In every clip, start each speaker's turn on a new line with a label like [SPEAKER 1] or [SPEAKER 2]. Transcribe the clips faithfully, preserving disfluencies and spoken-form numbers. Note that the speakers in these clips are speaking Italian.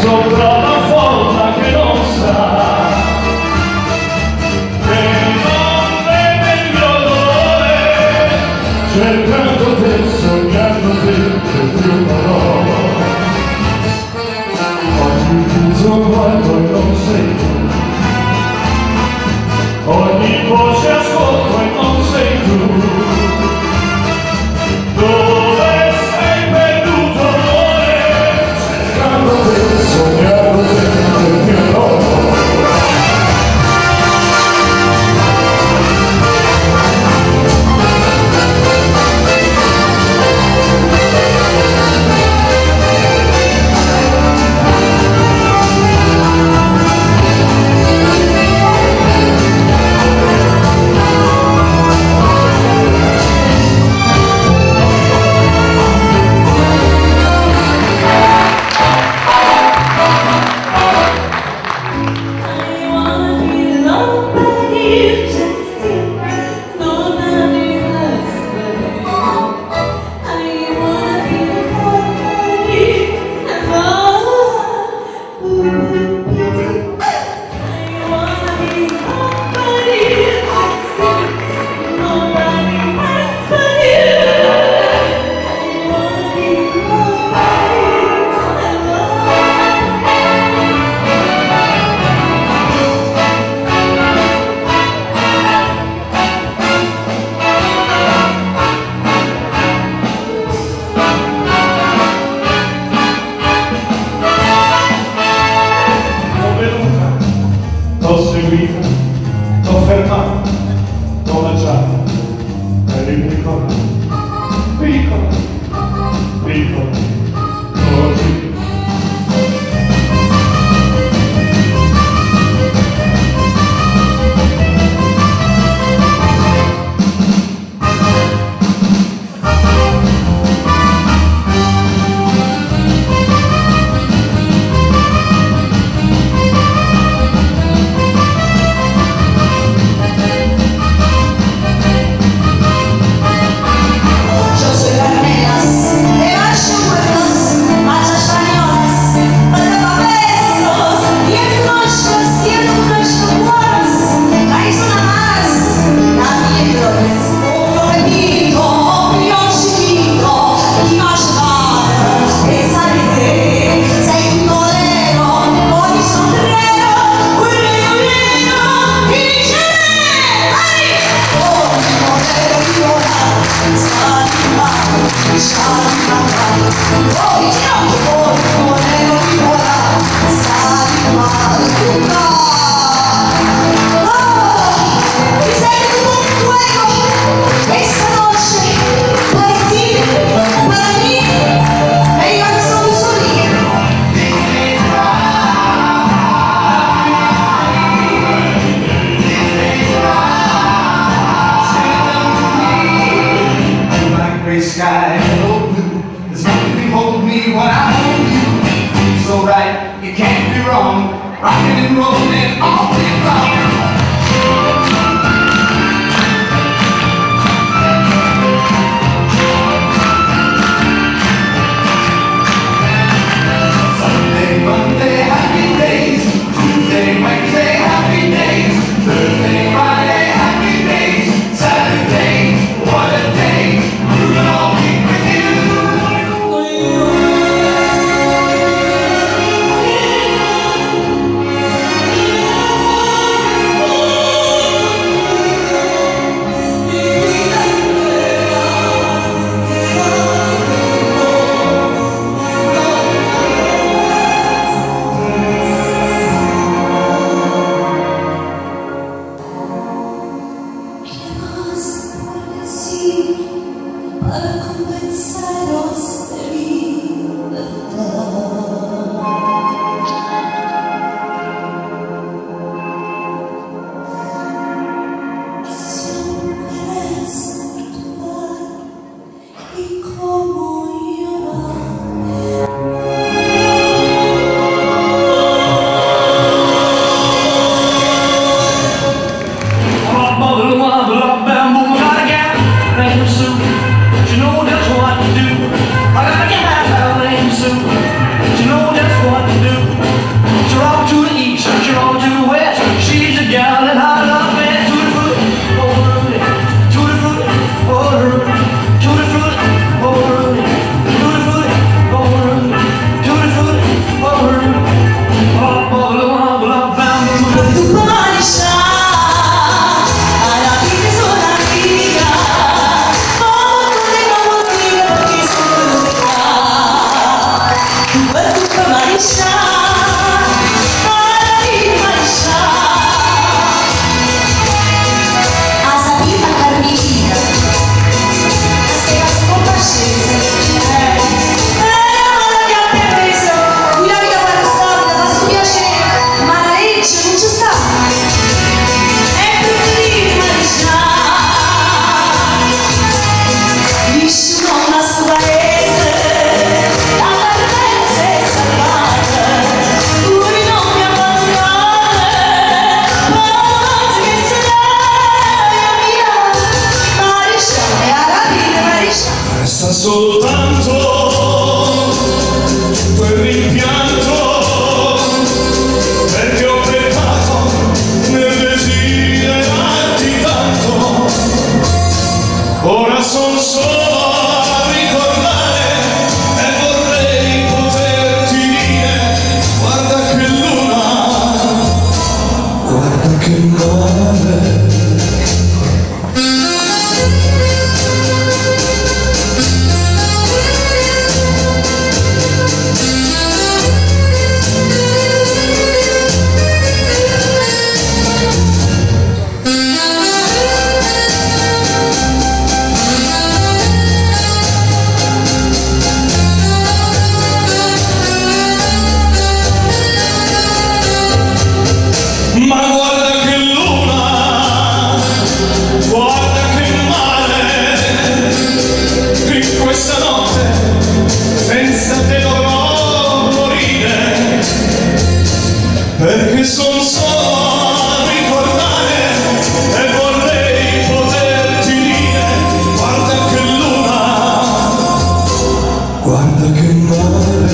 [SPEAKER 1] sopra la folla che non sa, che non vede il mio dolore, cercando te, sognando te, che più parola. Ogni viso guardo e non sei tu, ogni voce ascolto e non sei tu. Dove sei perduto amore, cercando te, sognando te, che mio nome. T'ho seguito, t'ho fermato, t'ho lanciato, eri piccola, piccola, piccola, così.
[SPEAKER 2] Sky, hello blue, there's nothing can hold me when I hold you. So right, you can't be wrong, rocking and rolling all day long. Sunday, Monday, happy days. Tuesday, Wednesday, happy days. Thursday, Friday, happy days. Saturday, what a day. Moving all week with you.
[SPEAKER 1] Soltanto quel rimpianto, perché ho peccato nel desiderarti tanto. Ora son solo a ricordare e vorrei poterti dire: guarda che luna, guarda che mare. Ma guarda che luna, guarda che mare, in questa notte senza te dovrò morire, perché son solo a ricordare e vorrei poterti dire: guarda che luna, guarda che mare.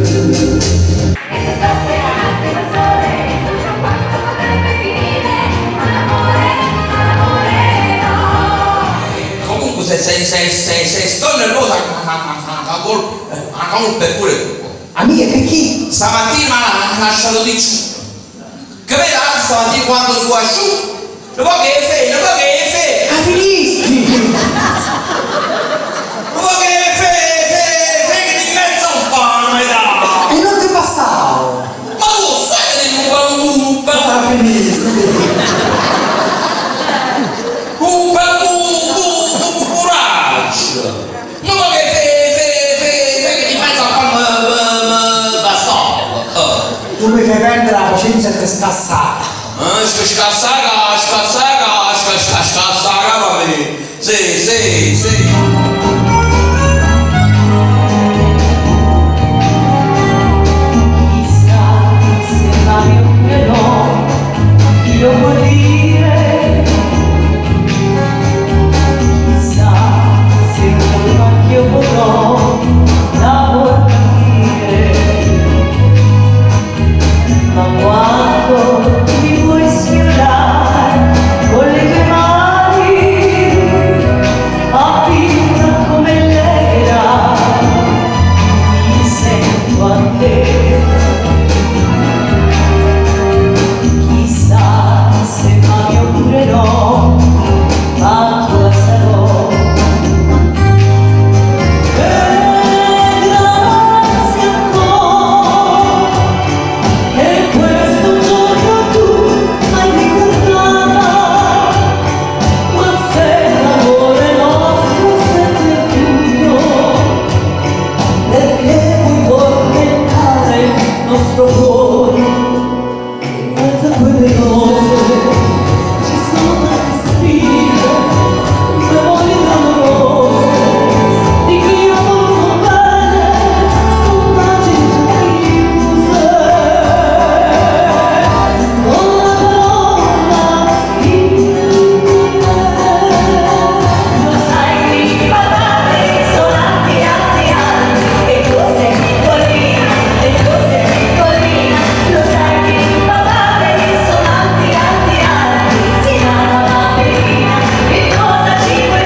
[SPEAKER 3] Se sei, sei, sei, sei sto nervosa, la colpa è pure tua.
[SPEAKER 4] Amica, che chi?
[SPEAKER 3] Stamattina mi ha lasciato di giù. Che vedi stamattina quando tu asciù? Lo vuoi che fai? Lo vuoi che fai?
[SPEAKER 4] Ah, finisci!
[SPEAKER 3] Lo vuoi che fai? Fai che ti mezzo un po' la metà!
[SPEAKER 4] E non ti passavo!
[SPEAKER 3] Ma tu sai che ti un bel
[SPEAKER 4] Ah, finisci!
[SPEAKER 3] un bel coraggio! Non vuoi che fai che ti mezzo un po' bastone!
[SPEAKER 4] Tu mi fai perdere la pazienza e ti scassare!
[SPEAKER 3] Scassaga, scassaga, scassaga, scassaga, va bene. Sì, sì, sì.
[SPEAKER 5] Chissà se mai oppure no, io può dire. Chissà se un giorno anch'io potrò lavorare. Ma quando mi vuoi sfiorare con le tue mani a piccola come l'era, mi sento a te. Chissà se mai oppure no, ma tua sarò. E grazie ancora, e questo giorno tu hai ricordata, ma se l'amore nostro sente tutto, perché vuoi tormentare il nostro cuore? In mezzo a quelle rose ci sono tante spine, memori clamorose, di chi io voluto bene, sono pagine chiuse. Con la parola infinita. Lo sai che i patate sono alti, alti, alti, e tu sei piccolina, e tu sei piccolina. Lo sai che i patate sono alti, alti, alti, si chiama la bellina, che cosa ci vuoi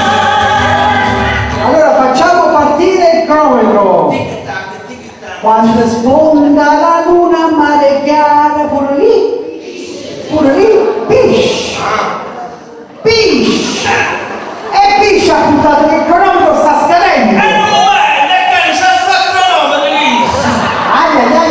[SPEAKER 5] fare?
[SPEAKER 4] Allora facciamo partire il cronometro!
[SPEAKER 3] Tic-tac, tic-tac.
[SPEAKER 4] Quando sfonda la luna a mare chiara, pure lì, pure lì, pisci, pisci, e pisci ha puntato che il cronometro sta scadendo.
[SPEAKER 3] E non lo vedi, è che c'è sta cronometro lì.
[SPEAKER 4] Ai ai ai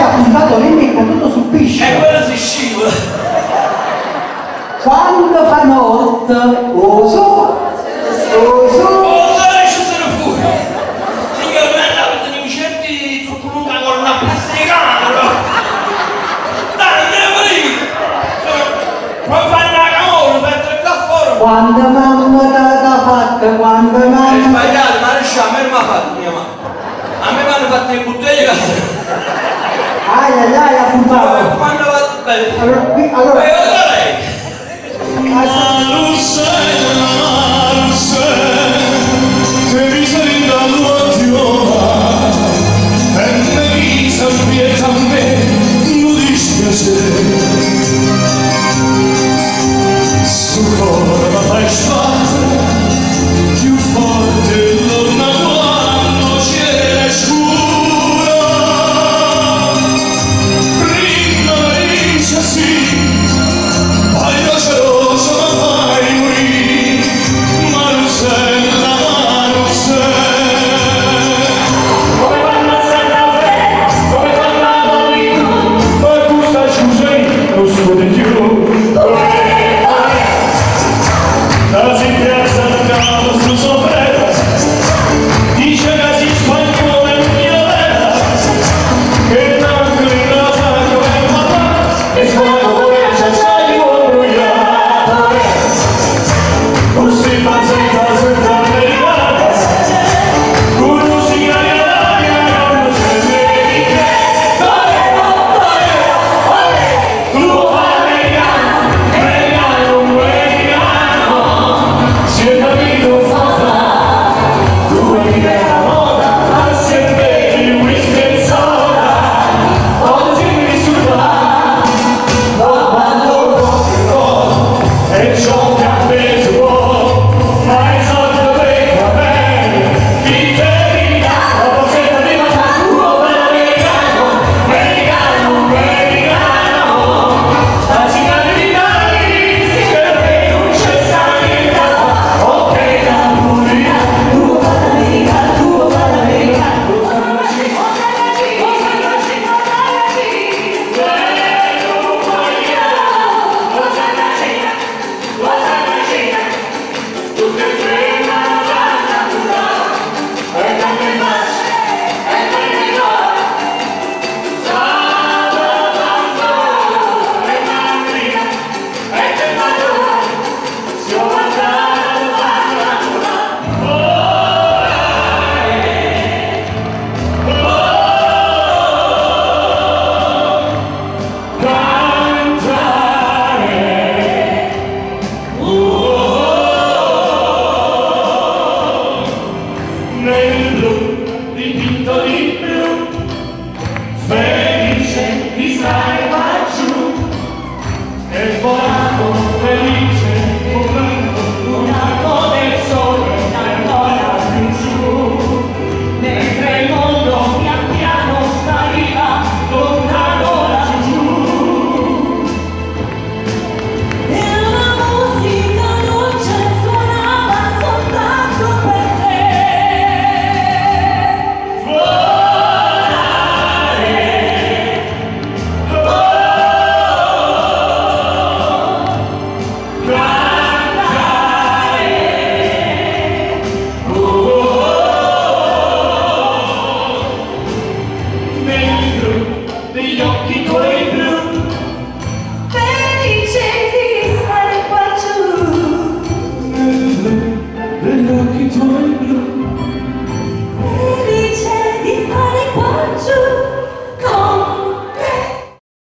[SPEAKER 4] Quando mamma l'ha fatta, quando
[SPEAKER 3] Hai
[SPEAKER 4] mamma...
[SPEAKER 3] sbagliato, ma a me non mi ha fatto mia mamma. A me mi hanno fatto le bottiglie che...
[SPEAKER 4] Ai ai ai, appuntato.
[SPEAKER 3] Quando va bene.
[SPEAKER 4] Allora, qui- allora,